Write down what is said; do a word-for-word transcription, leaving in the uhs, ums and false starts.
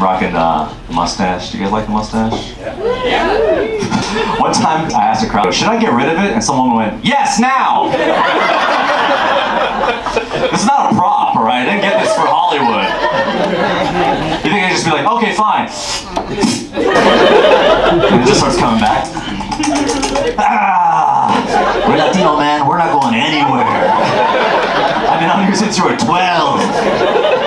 rocking uh, the mustache. Do you guys like the mustache? Yeah. One time I asked a crowd, should I get rid of it? And someone went, yes, now! This is not a prop, alright? I didn't get this for Hollywood. You think I'd just be like, okay, fine. And it just starts coming back. Ah! We're Latino, man. We're not going anywhere. I've been on here since you were twelve.